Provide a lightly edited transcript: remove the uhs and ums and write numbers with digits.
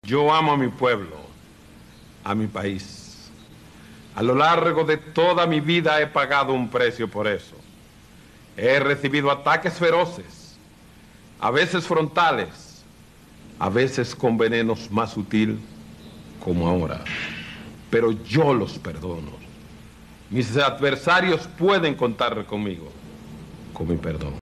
Yo amo a mi pueblo, a mi país. A lo largo de toda mi vida he pagado un precio por eso. He recibido ataques feroces, a veces frontales, a veces con venenos más sutil, como ahora. Pero yo los perdono. Mis adversarios pueden contar conmigo, con mi perdón.